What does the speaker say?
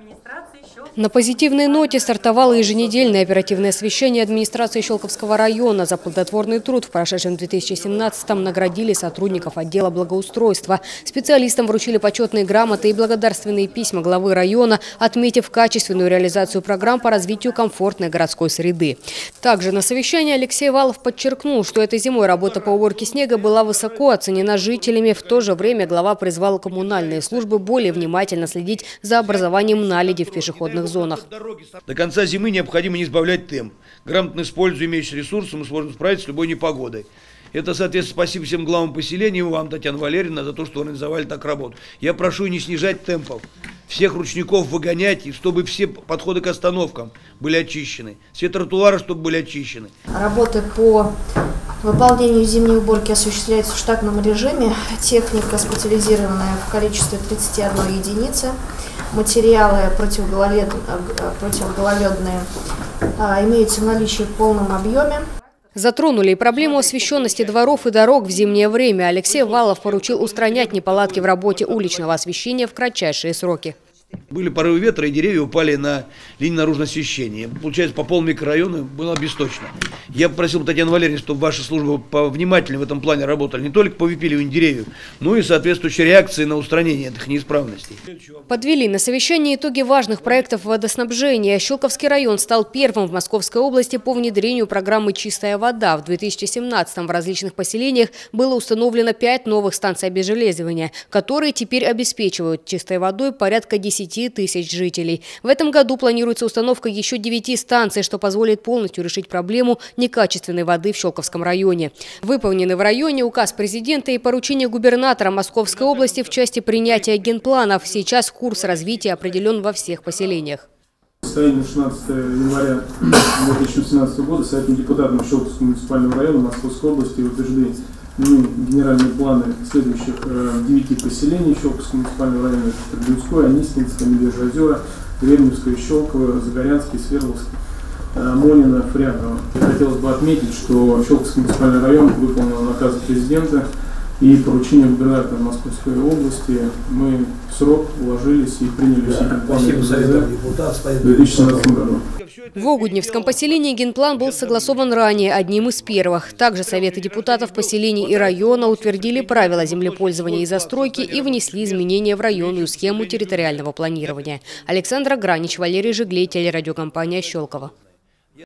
На позитивной ноте стартовало еженедельное оперативное освещение администрации Щелковского района. За плодотворный труд в прошедшем 2017-м наградили сотрудников отдела благоустройства. Специалистам вручили почетные грамоты и благодарственные письма главы района, отметив качественную реализацию программ по развитию комфортной городской среды. Также на совещании Алексей Валов подчеркнул, что этой зимой работа по уборке снега была высоко оценена жителями. В то же время глава призвал коммунальные службы более внимательно следить за образованием наледи в пешеходных зонах. До конца зимы необходимо не сбавлять темп. Грамотно используя имеющиеся ресурсы, мы сможем справиться с любой непогодой. Это, соответственно, спасибо всем главам поселений и вам, Татьяна Валерьевна, за то, что организовали так работу. Я прошу не снижать темпов, всех ручников выгонять, и чтобы все подходы к остановкам были очищены, все тротуары, чтобы были очищены. Работы по выполнению зимней уборки осуществляются в штатном режиме. Техника специализированная в количестве 31 единицы. Материалы противогололедные имеются в наличии в полном объеме. Затронули и проблему освещенности дворов и дорог в зимнее время. Алексей Валов поручил устранять неполадки в работе уличного освещения в кратчайшие сроки. Были порывы ветра, и деревья упали на линии наружного освещения. Получается, по полмикрорайона микрорайона было обесточено. Я попросил Татьяну Валерьевну, чтобы ваши службы повнимательнее в этом плане работали. Не только по выпиливанию деревьев, но и соответствующей реакции на устранение этих неисправностей. Подвели на совещании итоги важных проектов водоснабжения. Щелковский район стал первым в Московской области по внедрению программы «Чистая вода». В 2017-м в различных поселениях было установлено 5 новых станций обезжелезывания, которые теперь обеспечивают чистой водой порядка 10 тысяч жителей. В этом году планируется установка еще 9 станций, что позволит полностью решить проблему некачественной воды в Щелковском районе. Выполнены в районе указ президента и поручение губернатора Московской области в части принятия генпланов. Сейчас курс развития определен во всех поселениях. В состоянии 16 января 2018 года Советом депутатов Щелковского муниципального района Московской области утверждены генеральные планы следующих 9 поселений Щелковского муниципального района: Трубинское, Анискинское, Медвежье-озеро, Верневское, Щелково, Загорянский, Свердловский, Монина, Фряново. Хотелось бы отметить, что Щелковский муниципальный район выполнил наказы президента и поручение губернатора Московской области. Мы в срок уложились и приняли все генпланы в 2017 году. В Огудневском поселении генплан был согласован ранее, одним из первых. Также Советы депутатов поселений и района утвердили правила землепользования и застройки и внесли изменения в районную схему территориального планирования. Александра Гранич, Валерий Жиглей, телерадиокомпания «Щелково».